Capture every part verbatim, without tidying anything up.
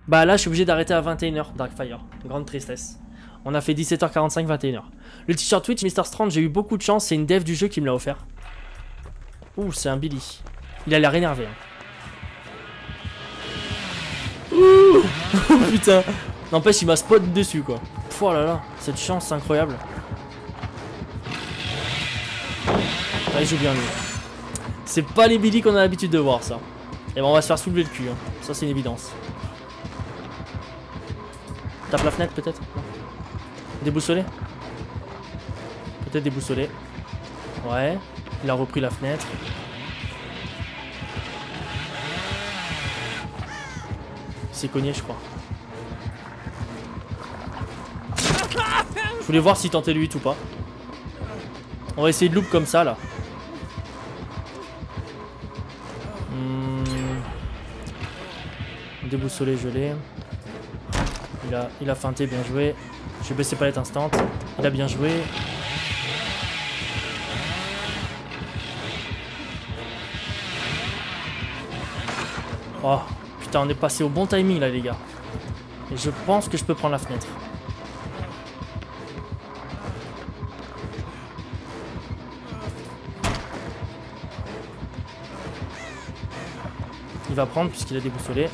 Bah là, je suis obligé d'arrêter à vingt et une heures, Darkfire. Grande tristesse. On a fait dix-sept heures quarante-cinq, vingt et une heures. Le t-shirt Twitch, Mister Strange, j'ai eu beaucoup de chance. C'est une dev du jeu qui me l'a offert. Ouh, c'est un Billy. Il a l'air énervé. Hein. Ouh putain. N'empêche, il m'a spot dessus, quoi. Pff, oh là là, cette chance, c'est incroyable. Ah, il joue bien, lui. C'est pas les Billy qu'on a l'habitude de voir, ça. Et ben, on va se faire soulever le cul. Hein. Ça, c'est une évidence. Tape la fenêtre, peut-être. Déboussolé. Peut-être déboussolé. Ouais. Il a repris la fenêtre. Il s'est cogné, je crois. Je voulais voir s'il tentait le huit ou pas. On va essayer de loop comme ça, là. Hmm. Déboussolé, gelé. Il a, il a feinté, bien joué. Je vais baisser palette instant. Il a bien joué. Oh, putain, on est passé au bon timing là, les gars. Et je pense que je peux prendre la fenêtre. Il va prendre puisqu'il a déboussolé.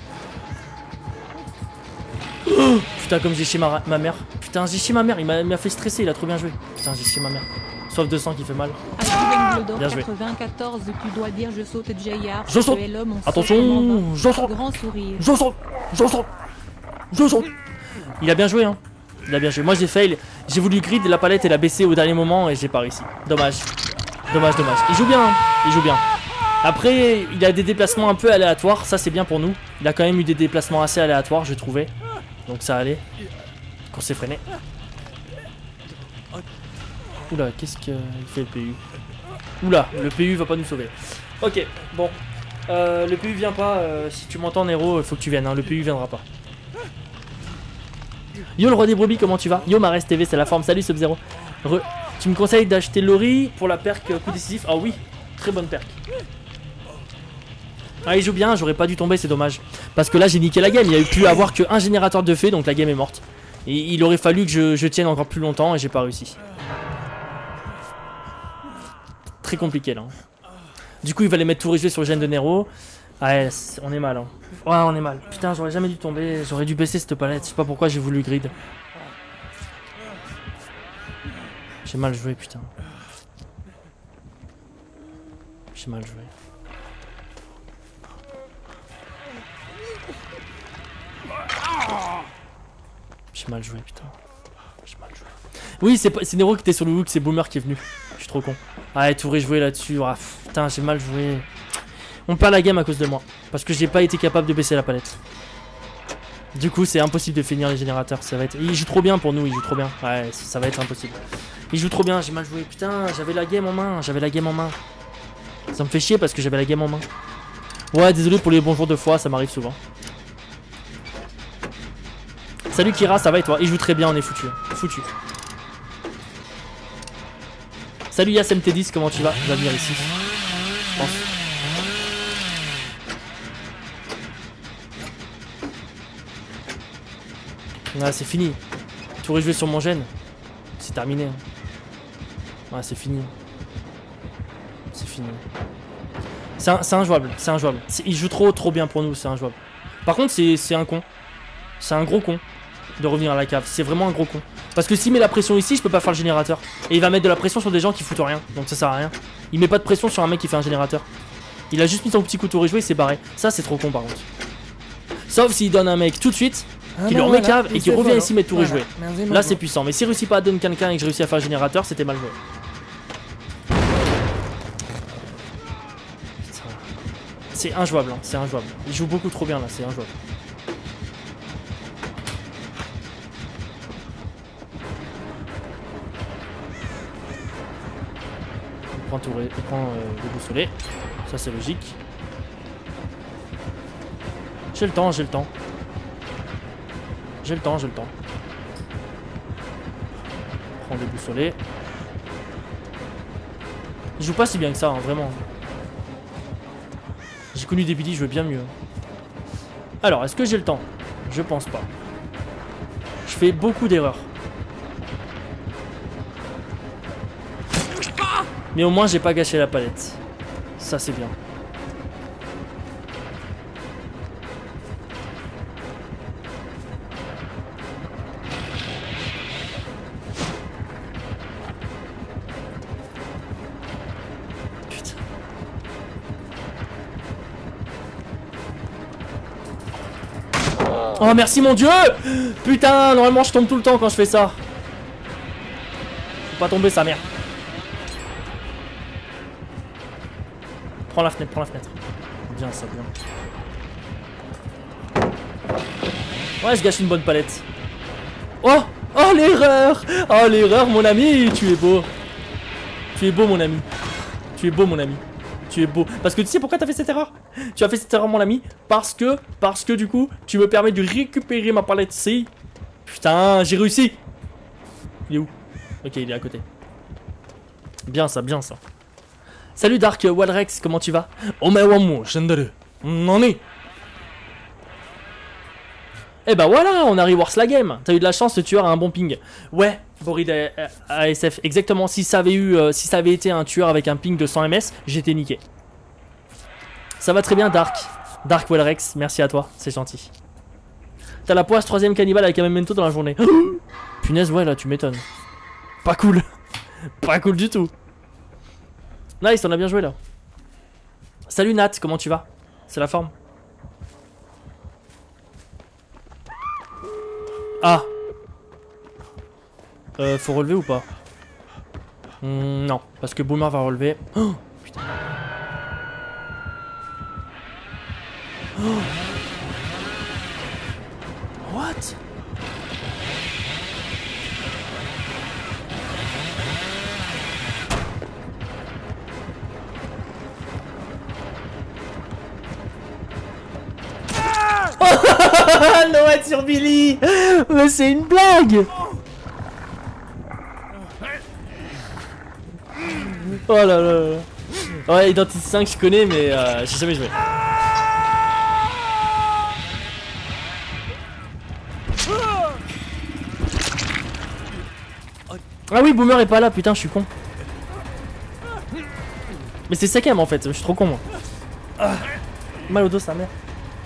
Oh, putain, comme j'ai chez ma, ma mère. Putain, j'ai chez ma mère. Il m'a fait stresser. Il a trop bien joué. Putain, j'ai chez ma mère. Soif de sang qui fait mal. Bien joué. quatre-vingt-quatorze, tu dois dire je saute J R. Je saute. Attention, je saute. Grand sourire. Je saute. Je saute. Je saute. Il a bien joué, hein. Il a bien joué. Moi, j'ai fail. J'ai voulu grid la palette et la baisser au dernier moment et j'ai pas réussi. Dommage. Dommage, dommage. Il joue bien. Hein. Il joue bien. Après, il a des déplacements un peu aléatoires. Ça, c'est bien pour nous. Il a quand même eu des déplacements assez aléatoires, je trouvais. Donc ça allait. Qu'on s'est freiné. Oula, qu'est-ce qu'il fait le P U? Oula, le P U va pas nous sauver. Ok, bon. Euh, le P U vient pas. Euh, si tu m'entends, Nero, il faut que tu viennes. Hein, le P U viendra pas. Yo, le roi des brebis, comment tu vas? Yo, Marès T V, c'est la forme. Salut, Sub-Zero. Tu me conseilles d'acheter Lori pour la perk coup décisif? Ah oui, très bonne perk. Ah, il joue bien, j'aurais pas dû tomber, c'est dommage. Parce que là, j'ai niqué la game. Il y a eu pu avoir qu'un générateur de fées, donc la game est morte. Et il aurait fallu que je, je tienne encore plus longtemps et j'ai pas réussi. Très compliqué là. Du coup, il va les mettre tout rejouer sur le gène de Nero. Ouais, on est mal. Hein. Ouais, on est mal. Putain, j'aurais jamais dû tomber. J'aurais dû baisser cette palette. Je sais pas pourquoi j'ai voulu grid. J'ai mal joué, putain. J'ai mal joué. J'ai mal joué, putain. J'ai mal joué. Oui, c'est Nero qui était sur le hook, c'est Boomer qui est venu. Je suis trop con. Ah, tout rejoué là-dessus. Ah, putain, j'ai mal joué. On perd la game à cause de moi. Parce que j'ai pas été capable de baisser la palette. Du coup, c'est impossible de finir les générateurs. Ça va être... Il joue trop bien pour nous, il joue trop bien. Ouais, ça va être impossible. Il joue trop bien, j'ai mal joué. Putain, j'avais la game en main. J'avais la game en main. Ça me fait chier parce que j'avais la game en main. Ouais, désolé pour les bonjours de fois, ça m'arrive souvent. Salut Kira, ça va et toi? Il joue très bien, on est foutu. Foutu. Salut Yass M T dix, comment tu vas? Tu vas venir ici, je pense. Ah, c'est fini. Tout rejoué sur mon gène. C'est terminé. Ouais, c'est fini. C'est fini. C'est injouable, c'est injouable. Il joue trop, trop bien pour nous, c'est injouable. Par contre, c'est un con. C'est un gros con de revenir à la cave. C'est vraiment un gros con. Parce que s'il met la pression ici, je peux pas faire le générateur. Et il va mettre de la pression sur des gens qui foutent rien. Donc ça sert à rien. Il met pas de pression sur un mec qui fait un générateur. Il a juste mis son petit couteau rejoué et c'est barré. Ça, c'est trop con par contre. Sauf s'il donne un mec tout de suite, ah qui le remet voilà, cave et qui revient voilà. ici mettre tout voilà. rejoué. Là, c'est puissant. Mais s'il réussit pas à donner quelqu'un et que je réussis à faire un générateur, c'était mal joué. C'est injouable, hein. C'est injouable. Il joue beaucoup trop bien là, c'est injouable. Il prend, tout, il prend euh, le boussolet. Ça c'est logique. J'ai le temps, j'ai le temps. J'ai le temps, j'ai le temps. Prends le boussolet. Il joue pas si bien que ça, hein, vraiment. J'ai connu des Billy, je veux bien mieux. Alors, est-ce que j'ai le temps? Je pense pas. Je fais beaucoup d'erreurs. Mais au moins j'ai pas gâché la palette. Ça c'est bien. Putain. Oh merci mon dieu. Putain, normalement je tombe tout le temps quand je fais ça. Faut pas tomber sa mère. Prends la fenêtre, prends la fenêtre. Bien ça, bien. Ouais, je gâche une bonne palette. Oh, oh l'erreur. Oh l'erreur mon ami, tu es beau. Tu es beau mon ami. Tu es beau mon ami. Tu es beau. Parce que tu sais pourquoi t'as fait cette erreur? Tu as fait cette erreur mon ami. Parce que, parce que du coup, tu me permets de récupérer ma palette C. Putain, j'ai réussi. Il est où? Ok, il est à côté. Bien ça, bien ça. Salut Dark Walrex, comment tu vas? Oh mais ouais moi, Shendaru. On est. Eh bah voilà, on arrive Wars la game. T'as eu de la chance, le tueur a un bon ping. Ouais, Borid A S F, exactement. Si ça avait eu, euh, si ça avait été un tueur avec un ping de cent M S, j'étais niqué. Ça va très bien Dark. Dark Walrex, merci à toi, c'est gentil. T'as la poisse troisième cannibale avec un memento dans la journée. Punaise, ouais là, tu m'étonnes. Pas cool. Pas cool du tout. Nice, on a bien joué là. Salut Nat, comment tu vas? C'est la forme? Ah. Euh, faut relever ou pas? mmh, Non, parce que Boomer va relever. Oh, putain. Oh. What? Noël sur Billy. Mais c'est une blague. Oh là là là. Ouais, Identity cinq je connais mais euh, j'ai jamais joué. Ah oui, Boomer est pas là, putain, je suis con. Mais c'est Sekem en fait, je suis trop con moi. Ah, mal au dos sa mère.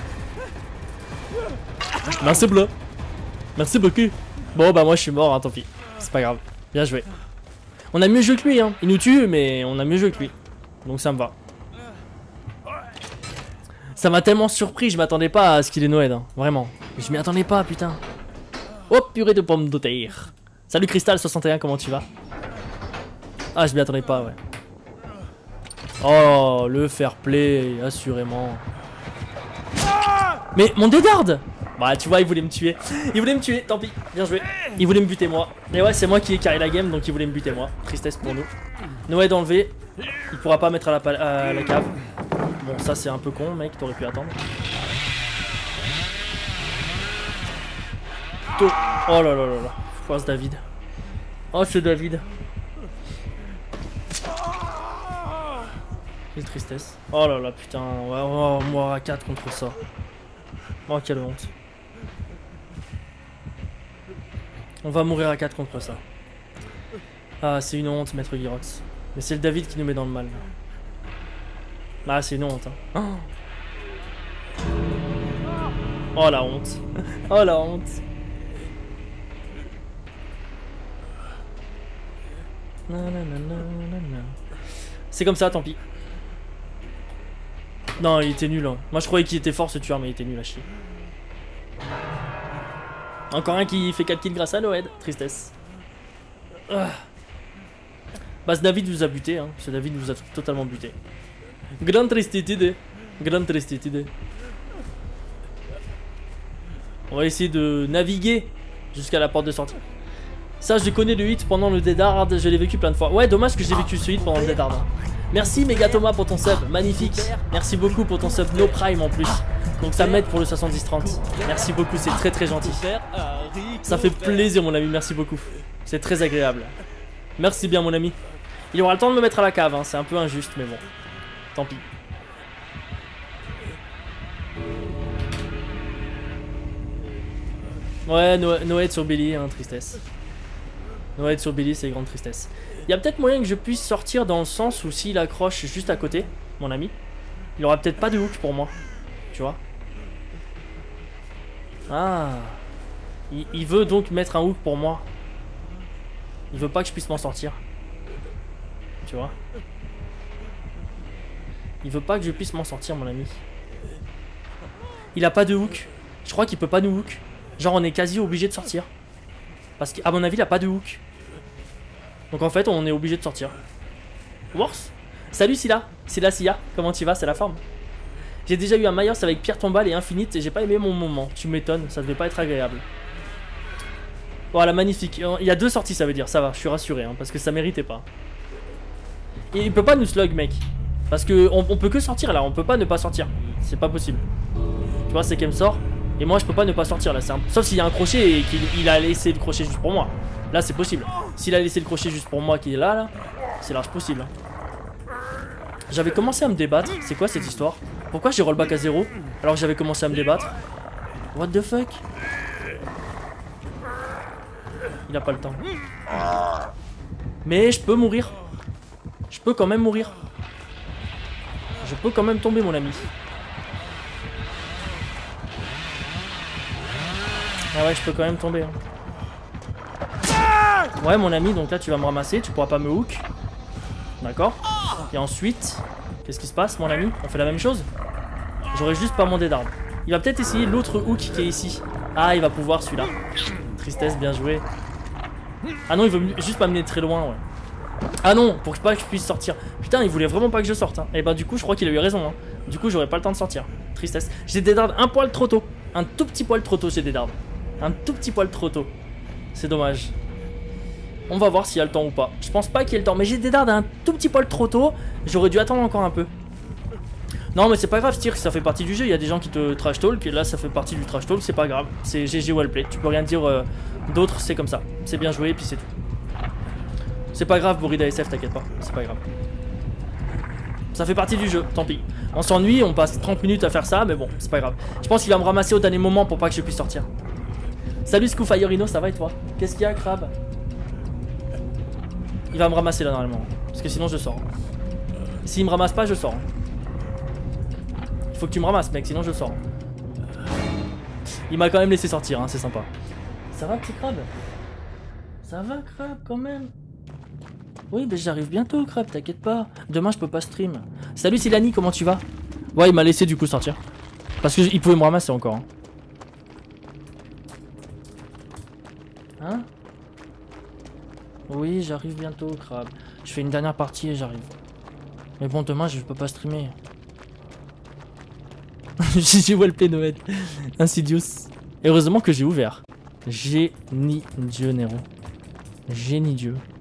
Merci bleu. Merci beaucoup. Bon bah moi je suis mort, hein, tant pis. C'est pas grave. Bien joué. On a mieux joué que lui, hein. Il nous tue, mais on a mieux joué que lui. Donc ça me va. Ça m'a tellement surpris, je m'attendais pas à ce qu'il est Noël, hein. Vraiment. Je m'y attendais pas, putain. Oh purée de pommes de terre. Salut Crystal soixante et un, comment tu vas? Ah, je m'y attendais pas, ouais. Oh, le fair play, assurément. Mais mon dédarde! Bah tu vois, il voulait me tuer. Il voulait me tuer, tant pis, bien joué. Il voulait me buter moi. Et ouais, c'est moi qui ai carré la game, donc il voulait me buter moi. Tristesse pour nous. Noël enlevé. Il pourra pas mettre à la, à la cave. Bon, ça c'est un peu con, mec, t'aurais pu attendre. Oh là là là là. Force David. Oh, c'est David. Quelle tristesse. Oh là là, putain. Ouais, on va mourir à quatre contre ça. Oh, quelle honte. On va mourir à quatre contre ça. Ah, c'est une honte, Maître Girox. Mais c'est le David qui nous met dans le mal. Ah, c'est une honte. Hein. Oh la honte. Oh la honte. C'est comme ça, tant pis. Non, il était nul. Hein. Moi, je croyais qu'il était fort ce tueur, mais il était nul à chier. Encore un qui fait quatre kills grâce à Noël. Tristesse. Ah. Bah, ce David vous a buté. Hein. Ce David vous a totalement buté. Grande tristitude. Grande tristitude. On va essayer de naviguer jusqu'à la porte de sortie. Ça, je connais le hit pendant le Dead Hard. Je l'ai vécu plein de fois. Ouais, dommage que j'ai vécu ce hit pendant le Dead Hard. Merci Mega Thomas pour ton sub. Magnifique. Merci beaucoup pour ton sub No Prime en plus. Donc ça m'aide pour le soixante-dix trente. Merci beaucoup, c'est très très gentil. Ça fait plaisir mon ami, merci beaucoup. C'est très agréable. Merci bien mon ami. Il aura le temps de me mettre à la cave, hein. C'est un peu injuste mais bon. Tant pis. Ouais, no Noël sur Billy, hein, tristesse. Noël sur Billy, c'est grande tristesse. Il y a peut-être moyen que je puisse sortir dans le sens où s'il accroche juste à côté, mon ami, il aura peut-être pas de hook pour moi. Tu vois? Ah. Il, il veut donc mettre un hook pour moi. Il veut pas que je puisse m'en sortir. Tu vois? Il veut pas que je puisse m'en sortir, mon ami. Il a pas de hook. Je crois qu'il peut pas nous hook. Genre on est quasi obligé de sortir. Parce qu'à mon avis il a pas de hook. Donc en fait on est obligé de sortir. Worse. Salut Scylla. Scylla Sia. Comment tu vas? C'est la forme. J'ai déjà eu un Myers avec Pierre Tombale et Infinite et j'ai pas aimé mon moment. Tu m'étonnes, ça devait pas être agréable. Voilà, magnifique. Il y a deux sorties, ça veut dire. Ça va, je suis rassuré, hein, parce que ça méritait pas. Et il peut pas nous slug, mec. Parce que on, on peut que sortir là, on peut pas ne pas sortir. C'est pas possible. Tu vois, c'est qu'elle me sort. Et moi, je peux pas ne pas sortir là. Un... Sauf s'il y a un crochet et qu'il a laissé le crochet juste pour moi. Là, c'est possible. S'il a laissé le crochet juste pour moi qui est là, là, c'est large possible. Hein. J'avais commencé à me débattre. C'est quoi cette histoire? Pourquoi j'ai rollback à zéro alors que j'avais commencé à me débattre? What the fuck? Il a pas le temps. Mais je peux mourir. Je peux quand même mourir. Je peux quand même tomber, mon ami. Ah ouais, je peux quand même tomber. Hein. Ouais, mon ami, donc là tu vas me ramasser. Tu pourras pas me hook. D'accord. Et ensuite, qu'est-ce qui se passe, mon ami? On fait la même chose? J'aurais juste pas mon dé d'arbre. Il va peut-être essayer l'autre hook qui est ici. Ah, il va pouvoir celui-là. Tristesse, bien joué. Ah non, il veut juste m'amener très loin, ouais. Ah non, pour pas que je puisse sortir. Putain, il voulait vraiment pas que je sorte. Hein. Et bah du coup, je crois qu'il a eu raison. Hein. Du coup, j'aurais pas le temps de sortir. Tristesse. J'ai des dards un poil trop tôt. Un tout petit poil trop tôt, j'ai des dards. Un tout petit poil trop tôt. C'est dommage. On va voir s'il y a le temps ou pas. Je pense pas qu'il y ait le temps. Mais j'ai des dards un tout petit poil trop tôt. J'aurais dû attendre encore un peu. Non, mais c'est pas grave, Styr, ça fait partie du jeu. Il y a des gens qui te trash talk. Et là, ça fait partie du trash talk. C'est pas grave. C'est G G well play. Tu peux rien dire euh, d'autre. C'est comme ça. C'est bien joué. Et puis c'est tout. C'est pas grave, Bourrida S F, t'inquiète pas. C'est pas grave. Ça fait partie du jeu. Tant pis. On s'ennuie. On passe trente minutes à faire ça. Mais bon, c'est pas grave. Je pense qu'il va me ramasser au dernier moment pour pas que je puisse sortir. Salut Scoofireino, ça va et toi? Qu'est-ce qu'il y a, Crabe? Il va me ramasser là normalement. Parce que sinon je sors. S'il me ramasse pas, je sors. Il faut que tu me ramasses, mec, sinon je sors. Il m'a quand même laissé sortir, hein, c'est sympa. Ça va, petit Crabe? Ça va, Crabe, quand même? Oui, mais j'arrive bientôt, Crabe, t'inquiète pas. Demain, je peux pas stream. Salut Silani, comment tu vas? Ouais, il m'a laissé du coup sortir. Parce qu'il pouvait me ramasser encore. Hein, hein? Oui, j'arrive bientôt, Crabe. Je fais une dernière partie et j'arrive. Mais bon, demain, je peux pas streamer. J'ai well play Noël. Insidious. Heureusement que j'ai ouvert. Génie Dieu, Nero. Génie Dieu.